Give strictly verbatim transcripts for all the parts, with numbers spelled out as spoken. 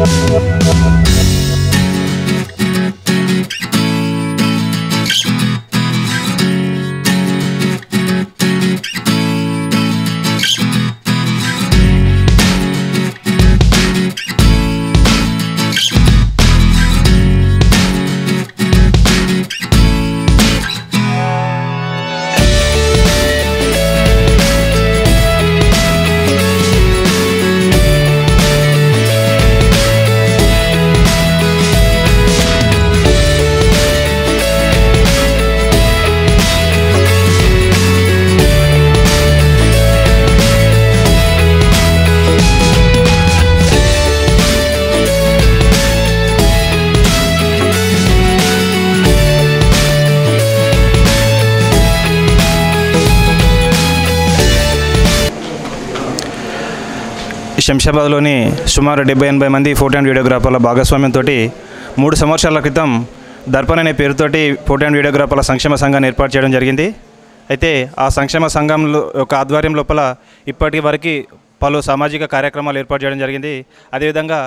శంషాబాద్లోని సుమారు డెబ్బై ఎనభై మంది ఫోటో అండ్ వీడియోగ్రాఫర్ల భాగస్వామ్యంతో మూడు సంవత్సరాల క్రితం దర్పణ్ అనే పేరుతోటి ఫోటో అండ్ వీడియోగ్రాఫర్ల సంక్షేమ సంఘాన్ని ఏర్పాటు చేయడం జరిగింది. అయితే ఆ సంక్షేమ సంఘంలో ఒక ఆధ్వర్యం లోపల ఇప్పటి వరకు పలు సామాజిక కార్యక్రమాలు ఏర్పాటు చేయడం జరిగింది. అదేవిధంగా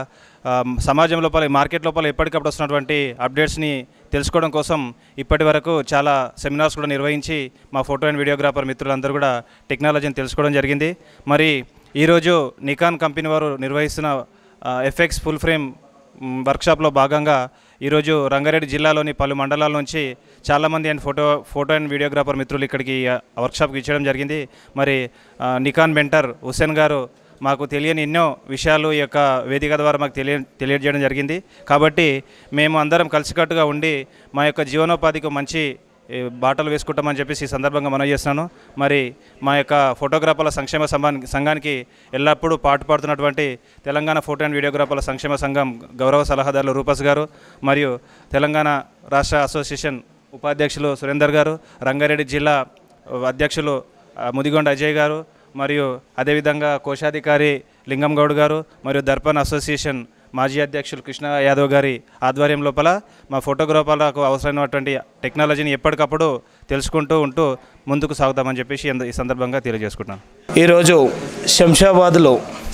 సమాజం లోపల మార్కెట్ లోపల ఎప్పటికప్పుడు వస్తున్నటువంటి అప్డేట్స్ని తెలుసుకోవడం కోసం ఇప్పటి వరకు చాలా సెమినార్స్ కూడా నిర్వహించి మా ఫోటో అండ్ వీడియోగ్రాఫర్ మిత్రులందరూ కూడా టెక్నాలజీని తెలుసుకోవడం జరిగింది. మరి ఈరోజు నికాన్ కంపెనీ వారు నిర్వహిస్తున్న ఎఫ్ఎక్స్ ఫుల్ ఫ్రేమ్ వర్క్షాప్లో భాగంగా ఈరోజు రంగారెడ్డి జిల్లాలోని పలు మండలాల నుంచి చాలామంది and photo photo and videographer మిత్రులు ఇక్కడికి వర్క్షాప్కి ఇచ్చడం జరిగింది. మరి నికాన్ మెంటర్ హుసేన్ గారు మాకు తెలియని ఎన్నో విషయాలు ఈ యొక్క వేదిక ద్వారా మాకు తెలియ తెలియజేయడం జరిగింది. కాబట్టి మేము అందరం కలిసికట్టుగా ఉండి మా యొక్క జీవనోపాధికి మంచి బాటలు వేసుకుంటామని చెప్పేసి ఈ సందర్భంగా మనం చేస్తున్నాను. మరి మా యొక్క ఫోటోగ్రాఫర్ల సంక్షేమ సంఘానికి ఎల్లప్పుడూ పాటుపడుతున్నటువంటి తెలంగాణ ఫోటో అండ్ వీడియోగ్రాఫర్ల సంక్షేమ సంఘం గౌరవ సలహాదారులు రూపస్ గారు, మరియు తెలంగాణ రాష్ట్ర అసోసియేషన్ ఉపాధ్యక్షులు సురేందర్ గారు, రంగారెడ్డి జిల్లా అధ్యక్షులు ముదిగొండ అజయ్ గారు, మరియు అదేవిధంగా కోశాధికారి లింగం గౌడ్ గారు, మరియు దర్పణ్ అసోసియేషన్ మాజీ అధ్యక్షులు కృష్ణ యాదవ్ గారి ఆధ్వర్యం లోపల మా ఫోటోగ్రాఫర్లకు అవసరమైనటువంటి టెక్నాలజీని ఎప్పటికప్పుడు తెలుసుకుంటూ ఉంటూ ముందుకు సాగుతామని చెప్పేసి ఈ సందర్భంగా తెలియజేసుకుంటున్నాను. ఈరోజు శంషాబాద్లో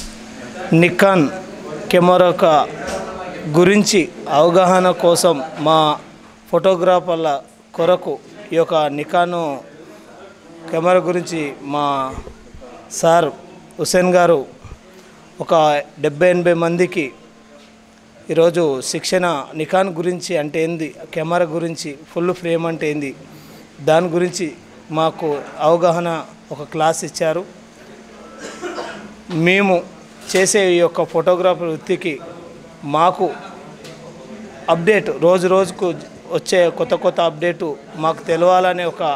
నికాన్ కెమెరా గురించి అవగాహన కోసం మా ఫోటోగ్రాఫర్ల కొరకు ఈ యొక్క నికాన్ కెమెరా గురించి మా సార్ హుసేన్ గారు ఒక డెబ్బై ఎనభై మందికి ఈరోజు శిక్షణ నికాన్ గురించి అంటే ఏంది, కెమెరా గురించి ఫుల్ ఫ్రేమ్ అంటే ఏంది, దాని గురించి మాకు అవగాహన ఒక క్లాస్ ఇచ్చారు. మేము చేసే ఈ యొక్క ఫోటోగ్రాఫర్ వృత్తికి మాకు అప్డేట్ రోజు రోజుకు వచ్చే కొత్త కొత్త అప్డేటు మాకు తెలవాలనే ఒక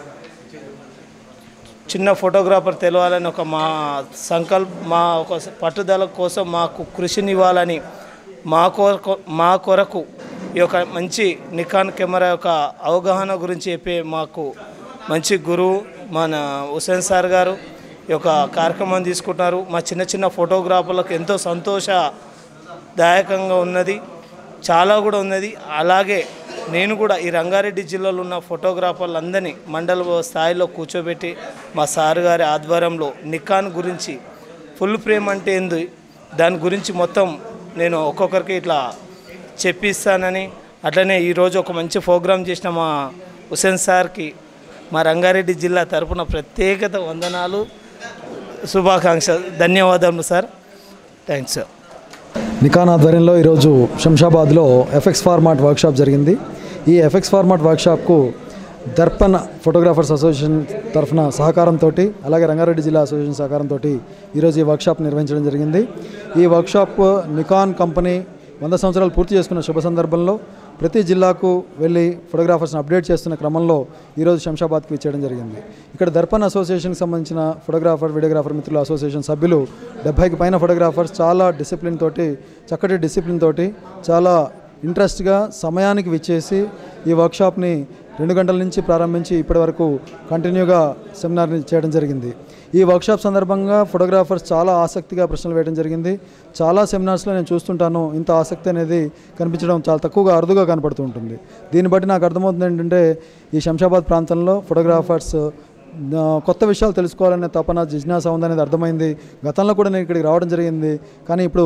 చిన్న ఫోటోగ్రాఫర్ తెలవాలని ఒక మా సంకల్ప మా ఒక పట్టుదల కోసం మాకు కృషినివ్వాలని మా కొరకు మా కొరకు ఈ యొక్క మంచి నికాన్ కెమెరా యొక్క అవగాహన గురించి చెప్పే మాకు మంచి గురువు మన హుసేన్ సార్ గారు ఈ యొక్క కార్యక్రమం తీసుకుంటున్నారు. మా చిన్న చిన్న ఫోటోగ్రాఫర్లకు ఎంతో సంతోషదాయకంగా ఉన్నది, చాలా కూడా ఉన్నది. అలాగే నేను కూడా ఈ రంగారెడ్డి జిల్లాలో ఉన్న ఫోటోగ్రాఫర్లందరినీ మండల స్థాయిలో కూర్చోబెట్టి మా సార్ గారి ఆధ్వర్యంలో నికాన్ గురించి ఫుల్ ఫ్రేమ్ అంటే ఏంది దాని గురించి మొత్తం నేను ఒక్కొక్కరికి ఇట్లా చెప్పిస్తానని, అట్లనే ఈరోజు ఒక మంచి ప్రోగ్రాం చేసిన మా హుసేన్ సార్కి మా రంగారెడ్డి జిల్లా తరపున ప్రత్యేకత వందనాలు, శుభాకాంక్షలు, ధన్యవాదాలు సార్. Thanks sir. నికాన్ ఆధ్వర్యంలో ఈరోజు శంషాబాద్లో ఎఫ్ఎక్స్ ఫార్మాట్ వర్క్షాప్ జరిగింది. ఈ ఎఫ్ఎక్స్ ఫార్మాట్ వర్క్షాప్కు దర్పణ్ ఫోటోగ్రాఫర్స్ అసోసియేషన్ తరఫున సహకారంతో, అలాగే రంగారెడ్డి జిల్లా అసోసియేషన్ సహకారంతో ఈరోజు ఈ వర్క్షాప్ నిర్వహించడం జరిగింది. ఈ వర్క్షాప్ నికాన్ కంపెనీ వంద సంవత్సరాలు పూర్తి చేసుకున్న శుభ సందర్భంలో ప్రతి జిల్లాకు వెళ్ళి ఫోటోగ్రాఫర్స్ని అప్డేట్ చేస్తున్న క్రమంలో ఈరోజు శంషాబాద్కి ఇచ్చేయడం జరిగింది. ఇక్కడ దర్పణ్ అసోసియేషన్కి సంబంధించిన ఫోటోగ్రాఫర్ వీడియోగ్రాఫర్ మిత్రుల అసోసియేషన్ సభ్యులు డెబ్బైకి పైన ఫోటోగ్రాఫర్స్ చాలా డిసిప్లిన్ తోటి, చక్కటి డిసిప్లిన్ తోటి, చాలా ఇంట్రెస్ట్గా సమయానికి విచ్చేసి ఈ వర్క్షాప్ని రెండు గంటల నుంచి ప్రారంభించి ఇప్పటి వరకు కంటిన్యూగా సెమినార్ని చేయడం జరిగింది. ఈ వర్క్షాప్ సందర్భంగా ఫోటోగ్రాఫర్స్ చాలా ఆసక్తిగా ప్రశ్నలు వేయడం జరిగింది. చాలా సెమినార్స్లో నేను చూస్తుంటాను, ఇంత ఆసక్తి అనేది కనిపించడం చాలా తక్కువగా, అరుదుగా కనపడుతూ ఉంటుంది. దీన్ని బట్టి నాకు అర్థమవుతుంది ఏంటంటే ఈ శంషాబాద్ ప్రాంతంలో ఫోటోగ్రాఫర్స్ కొత్త విషయాలు తెలుసుకోవాలనే తపన, జిజ్ఞాస ఉందనేది అర్థమైంది. గతంలో కూడా నేను ఇక్కడికి రావడం జరిగింది, కానీ ఇప్పుడు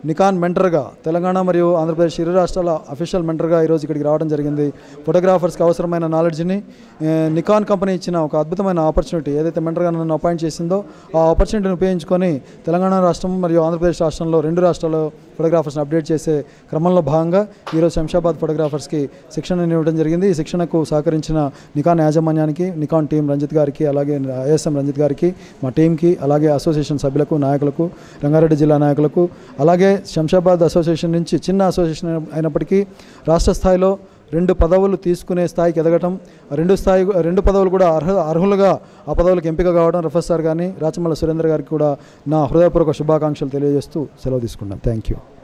నికాన్ మెంటర్గా తెలంగాణ మరియు ఆంధ్రప్రదేశ్ ఇరు రాష్ట్రాల అఫీషియల్ మెంటర్గా ఈరోజు ఇక్కడికి రావడం జరిగింది. ఫోటోగ్రాఫర్స్కి అవసరమైన నాలెడ్జ్ని నికాన్ కంపెనీ ఇచ్చిన ఒక అద్భుతమైన ఆపర్చునిటీ ఏదైతే మెంటర్గా నన్ను అపాయింట్ చేసిందో ఆ ఆపర్చునిటీని ఉపయోగించుకొని తెలంగాణ రాష్ట్రం మరియు ఆంధ్రప్రదేశ్ రాష్ట్రంలో రెండు రాష్ట్రాల్లో ఫోటోగ్రాఫర్స్ని అప్డేట్ చేసే క్రమంలో భాగంగా ఈరోజు శంషాబాద్ ఫోటోగ్రాఫర్స్కి శిక్షణ ఇవ్వడం జరిగింది. ఈ శిక్షణకు సహకరించిన నికాన్ యాజమాన్యానికి, నికాన్ టీం రంజిత్ గారికి, అలాగే ఐఎస్ఎం రంజిత్ గారికి, మా టీంకి, అలాగే అసోసియేషన్ సభ్యులకు, నాయకులకు, రంగారెడ్డి జిల్లా నాయకులకు, అలాగే శంషాబాద్ అసోసియేషన్ నుంచి చిన్న అసోసియేషన్ అయినప్పటికీ రాష్ట్ర స్థాయిలో రెండు పదవులు తీసుకునే స్థాయికి ఎదగటం, రెండు స్థాయి రెండు పదవులు కూడా అర్హ అర్హులుగా ఆ పదవులకు ఎంపిక కావడం రఫస్ సార్ కానీ రాచమల్ల సురేందర్ గారికి కూడా నా హృదయపూర్వక శుభాకాంక్షలు తెలియజేస్తూ సెలవు తీసుకున్నాను. Thank you.